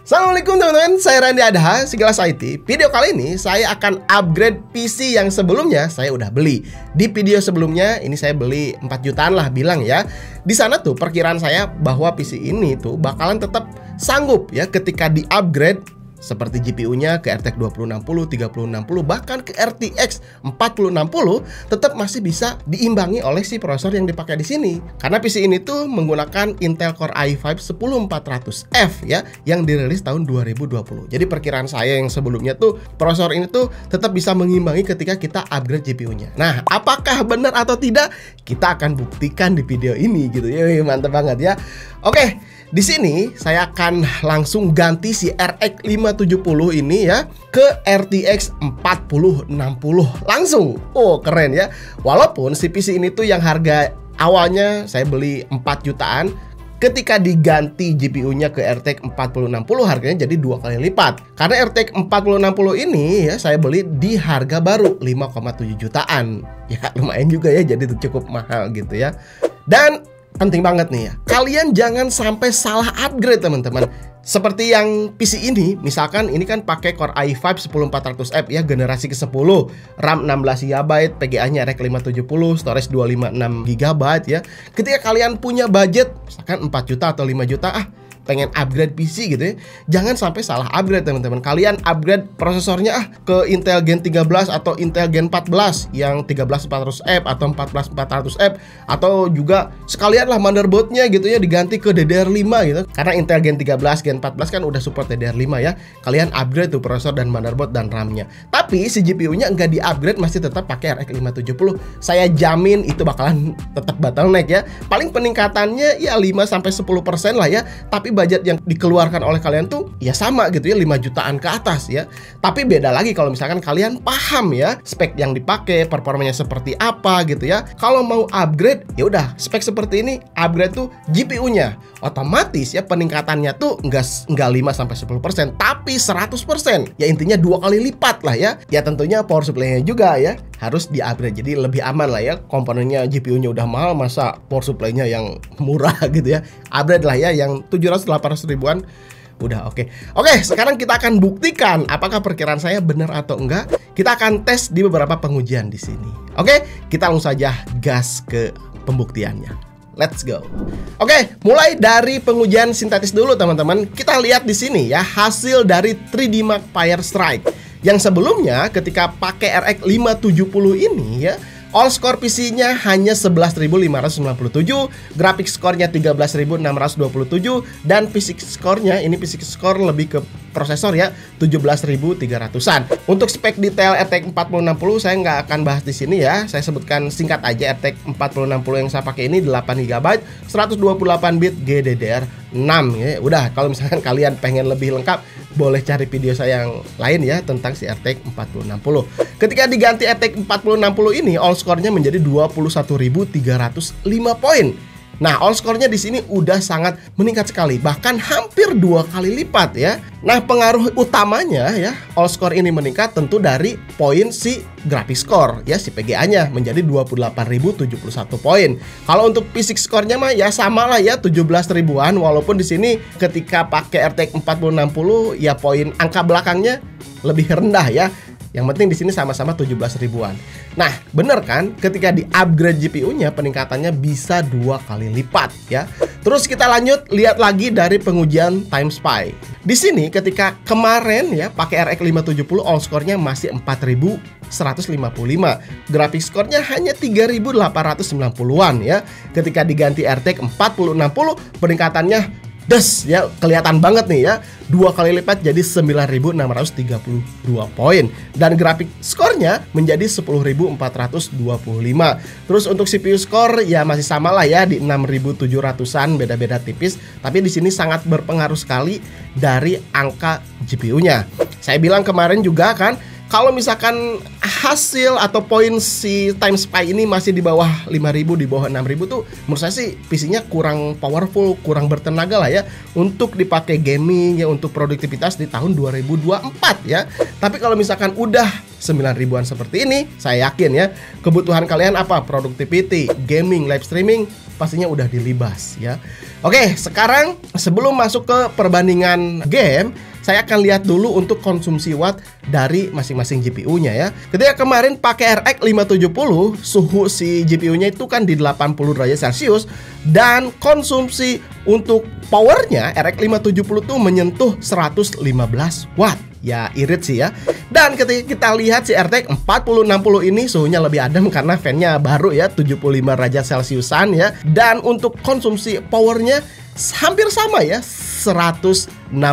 Assalamualaikum teman-teman, saya Randy Adha, Segelas IT. Video kali ini saya akan upgrade PC yang sebelumnya saya udah beli. Di video sebelumnya ini saya beli 4 jutaan lah bilang ya. Di sana tuh perkiraan saya bahwa PC ini tuh bakalan tetap sanggup ya ketika di-upgrade seperti GPU-nya ke RTX 2060, 3060, bahkan ke RTX 4060 tetap masih bisa diimbangi oleh si prosesor yang dipakai di sini. Karena PC ini tuh menggunakan Intel Core i5 10400F ya, yang dirilis tahun 2020. Jadi perkiraan saya yang sebelumnya tuh prosesor ini tuh tetap bisa mengimbangi ketika kita upgrade GPU-nya. Nah, apakah benar atau tidak? Kita akan buktikan di video ini gitu ya. Mantap banget ya. Oke. Di sini saya akan langsung ganti si RX 570 ini ya ke RTX 4060 langsung. Oh, keren ya. Walaupun si PC ini tuh yang harga awalnya saya beli 4 jutaan, ketika diganti GPU-nya ke RTX 4060 harganya jadi 2 kali lipat. Karena RTX 4060 ini ya saya beli di harga baru 5,7 jutaan. Ya lumayan juga ya, jadi cukup mahal gitu ya. Dan penting banget nih ya, kalian jangan sampai salah upgrade teman-teman. Seperti yang PC ini, misalkan ini kan pakai Core i5 10400F ya, generasi ke-10, RAM 16GB, PGA-nya RX 570, storage 256GB ya. Ketika kalian punya budget misalkan 4 juta atau 5 juta, pengen upgrade PC gitu ya, jangan sampai salah upgrade teman-teman. Kalian upgrade prosesornya ke Intel Gen 13 atau Intel Gen 14 yang 13400F atau 14400F, atau juga sekalian lah motherboardnya gitu ya diganti ke DDR5 gitu. Karena Intel Gen 13, Gen 14 kan udah support DDR5 ya. Kalian upgrade tuh prosesor dan motherboard dan RAM-nya. Tapi si GPU-nya nggak di-upgrade, masih tetap pakai RX 570. Saya jamin itu bakalan tetap bottleneck ya. Paling peningkatannya ya 5-10% lah ya. Tapi budget yang dikeluarkan oleh kalian tuh ya sama gitu ya, 5 jutaan ke atas ya. Tapi beda lagi kalau misalkan kalian paham ya spek yang dipakai, performanya seperti apa gitu ya. Kalau mau upgrade ya udah spek seperti ini, upgrade tuh GPU-nya. Otomatis ya peningkatannya tuh enggak 5-10%, tapi 100%. Ya intinya 2 kali lipat lah ya. Ya tentunya power supply-nya juga ya harus di-upgrade, jadi lebih aman lah ya. Komponennya GPU-nya udah mahal, masa power supply-nya yang murah gitu ya. Upgrade lah ya yang 700-800 ribuan. Udah oke. Oke, sekarang kita akan buktikan apakah perkiraan saya benar atau enggak. Kita akan tes di beberapa pengujian di sini. Oke, kita langsung saja gas ke pembuktiannya. Let's go. Oke, mulai dari pengujian sintetis dulu teman-teman. Kita lihat di sini ya hasil dari 3D Mark Fire Strike. Yang sebelumnya ketika pakai RX 570 ini ya, all score PC-nya hanya 11.597, graphic score-nya 13.627, dan physics score-nya, ini physics score lebih ke prosesor ya, 17.300-an. Untuk spek detail RTX 4060 saya nggak akan bahas di sini ya. Saya sebutkan singkat aja, RTX 4060 yang saya pakai ini 8GB, 128 bit GDDR6 ya. Udah, kalau misalkan kalian pengen lebih lengkap, boleh cari video saya yang lain ya tentang si RTX 4060. Ketika diganti RTX 4060 ini, all score-nya menjadi 21.305 poin. Nah, all score-nya di sini udah sangat meningkat sekali, bahkan hampir 2 kali lipat ya. Nah, pengaruh utamanya ya, all score ini meningkat tentu dari poin si graphic score ya, si PGA-nya menjadi 28.071 poin. Kalau untuk physics score-nya mah ya sama lah ya, 17 ribuan, walaupun di sini ketika pakai RTX 4060 ya poin angka belakangnya lebih rendah ya. Yang penting di sini sama-sama 17 ribuan. Nah, bener kan? Ketika di-upgrade GPU-nya peningkatannya bisa 2 kali lipat ya. Terus kita lanjut lihat lagi dari pengujian Time Spy. Di sini ketika kemarin ya pakai RX 570, all score-nya masih 4.155. Graphic score-nya hanya 3.890-an ya. Ketika diganti RTX 4060 peningkatannya ya kelihatan banget nih ya, 2 kali lipat jadi 9.632 poin, dan grafik skornya menjadi 10.425. Terus untuk CPU score ya masih sama lah ya di 6.700-an, beda-beda tipis, tapi di sini sangat berpengaruh sekali dari angka GPU-nya. Saya bilang kemarin juga kan, kalau misalkan hasil atau poin si Time Spy ini masih di bawah 5.000, di bawah 6.000 tuh menurut saya sih PC-nya kurang powerful, kurang bertenaga lah ya untuk dipakai gaming ya, untuk produktivitas di tahun 2024 ya. Tapi kalau misalkan udah 9 ribuan seperti ini, saya yakin ya kebutuhan kalian apa? Productivity, gaming, live streaming pastinya udah dilibas ya. Oke, sekarang sebelum masuk ke perbandingan game, saya akan lihat dulu untuk konsumsi watt dari masing-masing GPU-nya ya. Ketika kemarin pakai RX 570, suhu si GPU-nya itu kan di 80 derajat Celcius, dan konsumsi untuk powernya RX 570 tuh menyentuh 115 watt. Ya irit sih ya. Dan ketika kita lihat si RTX 4060 ini suhunya lebih adem karena fan-nya baru ya, 75 derajat Celciusan ya. Dan untuk konsumsi powernya hampir sama ya, 116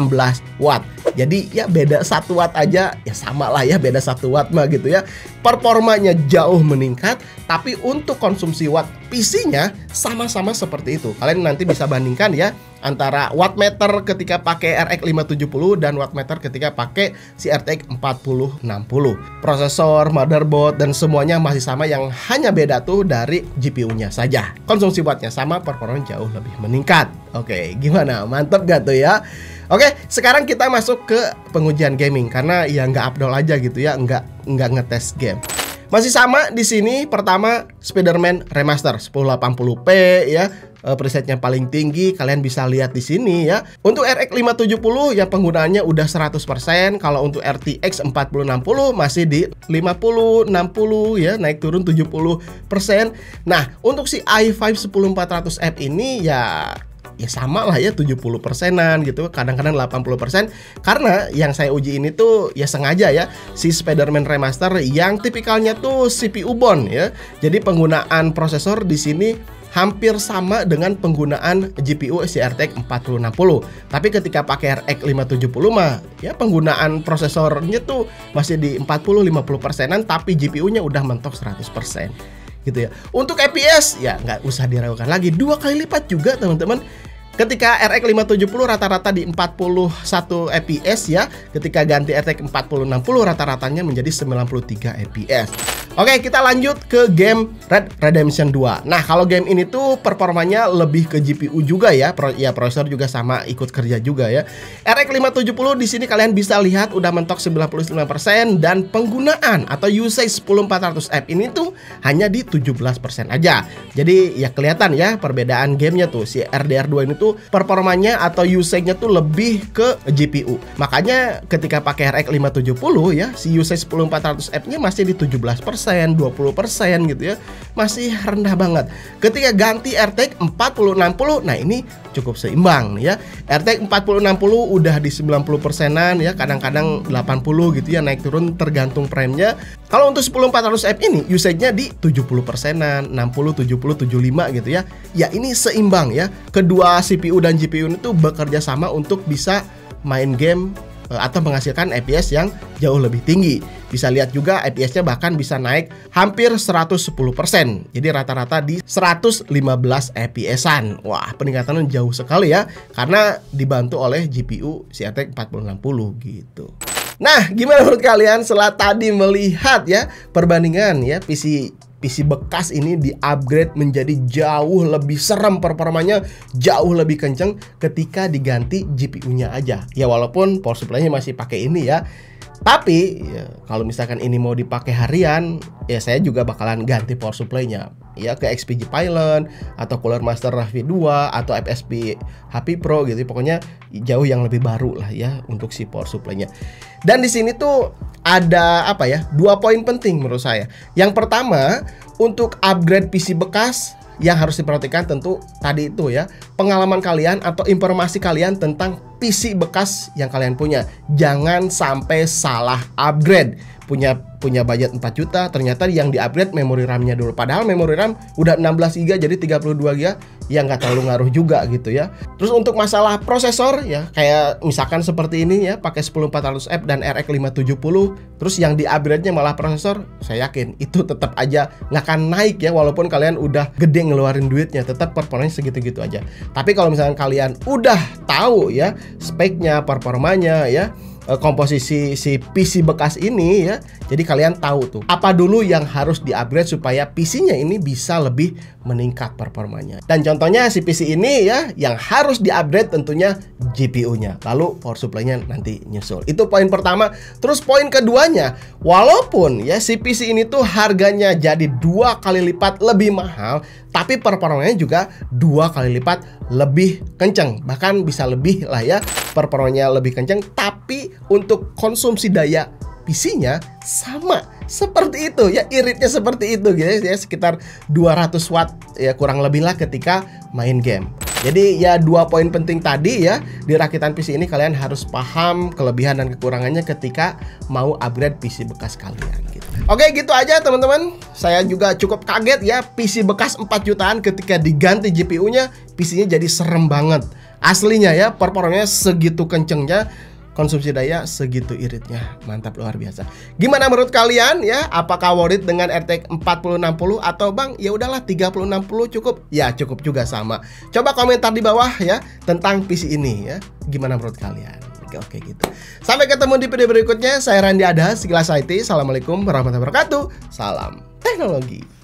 watt. Jadi ya beda 1 watt aja ya, sama lah ya, beda 1 watt mah gitu ya. Performanya jauh meningkat, tapi untuk konsumsi watt PC-nya sama-sama seperti itu. Kalian nanti bisa bandingkan ya antara wattmeter ketika pakai RX 570 dan wattmeter ketika pakai si RTX 4060. Prosesor, motherboard, dan semuanya masih sama, yang hanya beda tuh dari GPU-nya saja. Konsumsi wattnya sama, performanya jauh lebih meningkat. Oke, gimana? Mantap gak tuh ya? Oke, sekarang kita masuk ke pengujian gaming karena ya nggak abdol aja gitu ya, nggak ngetes game. Masih sama di sini. Pertama, Spider-Man Remaster 1080p ya. Presetnya paling tinggi, kalian bisa lihat di sini ya. Untuk RX 570 ya penggunaannya udah 100%. Kalau untuk RTX 4060 masih di 50, 60 ya, naik turun 70%. Nah, untuk si i5 10400F ini ya sama lah ya, 70%-an gitu, kadang-kadang 80%. Karena yang saya uji ini tuh ya sengaja ya, si Spider-Man Remaster yang tipikalnya tuh CPU bond ya. Jadi penggunaan prosesor di sini hampir sama dengan penggunaan GPU si RTX 4060. Tapi ketika pakai RX 570 mah ya penggunaan prosesornya tuh masih di 40-50%-an, tapi GPU-nya udah mentok 100% gitu ya. Untuk FPS ya nggak usah diragukan lagi, 2 kali lipat juga teman-teman. Ketika RX 570 rata-rata di 41 fps ya, ketika ganti RTX 4060 rata-ratanya menjadi 93 fps. Oke, kita lanjut ke game Red Redemption 2. Nah, kalau game ini tuh performanya lebih ke GPU juga ya, prosesor juga sama, ikut kerja juga ya. RX 570 di sini kalian bisa lihat udah mentok 95%, dan penggunaan atau usage 10400F ini tuh hanya di 17% aja. Jadi ya kelihatan ya perbedaan gamenya tuh. Si RDR2 ini tuh performanya atau usage-nya tuh lebih ke GPU. Makanya ketika pakai RX 570 ya, si usage 10400F-nya masih di 17%, 20% gitu ya. Masih rendah banget. Ketika ganti RTX 4060, nah ini cukup seimbang ya. RTX 4060 udah di 90%-an ya, kadang-kadang 80 gitu ya, naik turun tergantung frame-nya. Kalau untuk 10400F ini usage-nya di 70%-an, 60, 70, 75 gitu ya. Ya ini seimbang ya. Kedua CPU dan GPU itu bekerja sama untuk bisa main game atau menghasilkan FPS yang jauh lebih tinggi. Bisa lihat juga FPS-nya bahkan bisa naik hampir 110%. Jadi rata-rata di 115 FPS-an. Wah, peningkatannya jauh sekali ya, karena dibantu oleh GPU si RTX 4060 gitu. Nah, gimana menurut kalian setelah tadi melihat ya perbandingan ya PC bekas ini di-upgrade menjadi jauh lebih serem, performanya jauh lebih kenceng ketika diganti GPU-nya aja. Ya walaupun power supply-nya masih pakai ini ya. Tapi ya, kalau misalkan ini mau dipakai harian, ya saya juga bakalan ganti power supply-nya ya ke XPG Pylon atau Cooler Master V2 atau FSP HP Pro gitu. Pokoknya jauh yang lebih baru lah ya untuk si power supply-nya. Dan di sini tuh ada apa ya? 2 poin penting menurut saya. Yang pertama, untuk upgrade PC bekas yang harus diperhatikan tentu tadi itu ya, pengalaman kalian atau informasi kalian tentang PC bekas yang kalian punya. Jangan sampai salah upgrade. Punya budget 4 juta, ternyata yang di-upgrade memori RAM-nya dulu. Padahal memori RAM udah 16 GB jadi 32 GB, ya nggak terlalu ngaruh juga gitu ya. Terus untuk masalah prosesor ya, kayak misalkan seperti ini ya, pakai 10400F dan RX 570, terus yang di-upgrade-nya malah prosesor, saya yakin itu tetap aja nggak akan naik ya, walaupun kalian udah gede ngeluarin duitnya, tetap performanya segitu-gitu aja. Tapi kalau misalkan kalian udah tahu ya speknya, performanya ya, komposisi si PC bekas ini ya, jadi kalian tahu tuh apa dulu yang harus di-upgrade supaya PC-nya ini bisa lebih meningkat performanya. Dan contohnya si PC ini ya, yang harus di-upgrade tentunya GPU-nya, lalu power supply-nya nanti nyusul. Itu poin pertama. Terus poin keduanya, walaupun ya si PC ini tuh harganya jadi 2 kali lipat lebih mahal, tapi performanya juga 2 kali lipat lebih kenceng. Bahkan bisa lebih lah ya, performanya lebih kenceng, tapi untuk konsumsi daya PC-nya sama seperti itu ya, iritnya seperti itu guys ya, sekitar 200 watt ya kurang lebih lah ketika main game. Jadi ya 2 poin penting tadi ya, di rakitan PC ini kalian harus paham kelebihan dan kekurangannya ketika mau upgrade PC bekas kalian gitu. Oke, gitu aja teman-teman. Saya juga cukup kaget ya, PC bekas 4 jutaan ketika diganti GPU-nya, PC-nya jadi serem banget. Aslinya ya, performanya segitu kencengnya, konsumsi daya segitu iritnya. Mantap, luar biasa. Gimana menurut kalian ya? Apakah worth it dengan RTX 4060 atau Bang ya udahlah 3060 cukup? Ya cukup juga sama. Coba komentar di bawah ya tentang PC ini ya. Gimana menurut kalian? Oke gitu. Sampai ketemu di video berikutnya. Saya Randy Adha, Sekilas IT. Assalamualaikum warahmatullahi wabarakatuh. Salam teknologi.